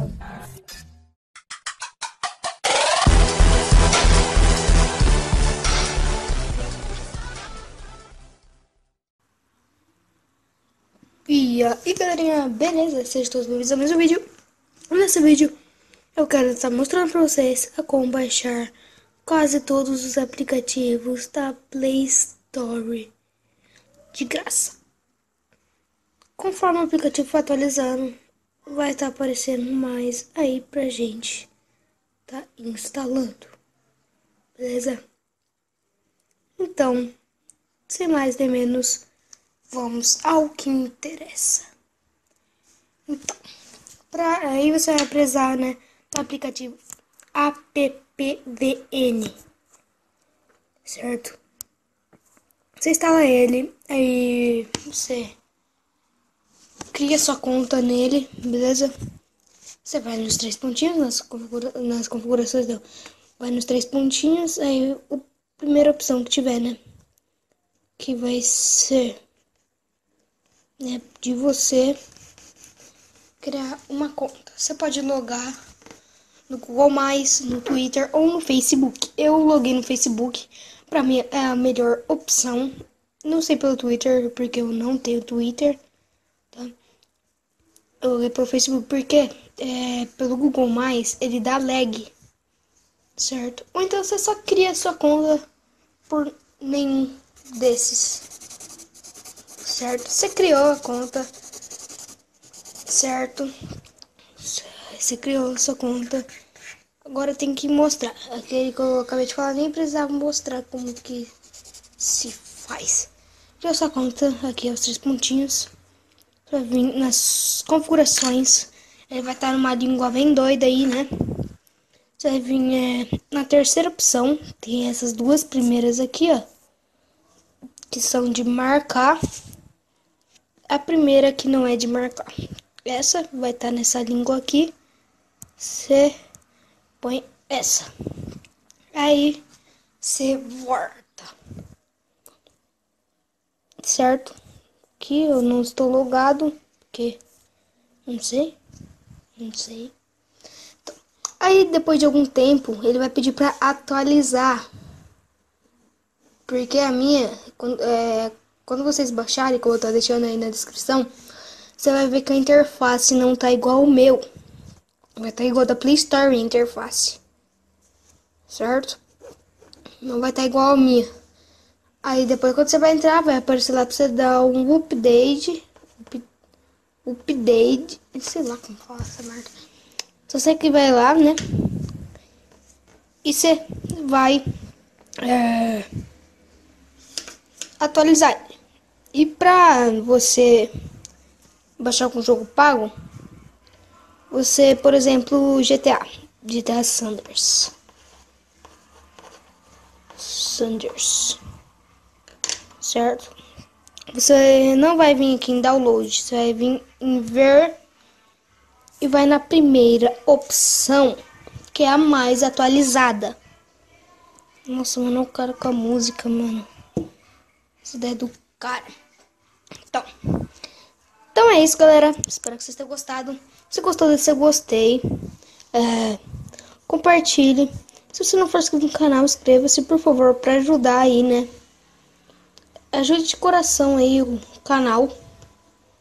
E aí galerinha, beleza? Sejam todos bem-vindos ao mesmo vídeo. Nesse vídeo eu quero estar mostrando para vocês a como baixar quase todos os aplicativos da Play Store de graça. Conforme o aplicativo for atualizando, vai estar aparecendo mais aí pra gente tá instalando, beleza? Então, sem mais nem menos, vamos ao que interessa. Então, aí você vai precisar, né, do aplicativo AppVN, certo? Você instala ele, aí você cria sua conta nele, beleza? Você vai nos três pontinhos, nas configurações, não. Vai nos três pontinhos, aí a primeira opção que tiver, né? Que vai ser, né, de você criar uma conta. Você pode logar no Google+, no Twitter ou no Facebook. Eu loguei no Facebook, pra mim é a melhor opção. Não sei pelo Twitter, porque eu não tenho Twitter, tá? Eu loguei pelo Facebook porque pelo Google+, ele dá lag, certo? Ou então você só cria sua conta por nenhum desses, certo? Você criou a conta, certo? Você criou sua conta. Agora tem que mostrar. Aquele que eu acabei de falar, nem precisava mostrar como que se faz. Criou sua conta, aqui os três pontinhos. Vai vir nas configurações. Ele vai estar numa língua bem doida aí, né? Você vai vir na terceira opção. Tem essas duas primeiras aqui, ó. Que são de marcar. A primeira que não é de marcar. Essa vai estar nessa língua aqui. Você põe essa. Aí você volta. Certo? Aqui eu não estou logado. Porque não sei. Então, aí depois de algum tempo ele vai pedir para atualizar. Porque a minha, quando vocês baixarem, que eu vou estar deixando aí na descrição, você vai ver que a interface não tá igual o meu. Vai estar igual da Play Store a interface. Certo? Não vai estar igual a minha. Aí depois quando você vai entrar, vai aparecer lá pra você dar um update. Sei lá como fala essa merda. Só sei que vai lá, né? E você vai atualizar. E pra você baixar com jogo pago, você, por exemplo, GTA Sanders, certo? Você não vai vir aqui em download, você vai vir em ver e vai na primeira opção, que é a mais atualizada. Nossa, mano, o cara com a música, mano. Essa ideia do cara. Então é isso, galera. Espero que vocês tenham gostado. Se gostou desse, eu gostei. Compartilhe. Se você não for inscrito no canal, inscreva-se, por favor, para ajudar aí, né? Ajude de coração aí o canal.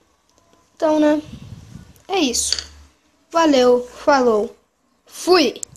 Então, né? É isso. Valeu, falou, fui!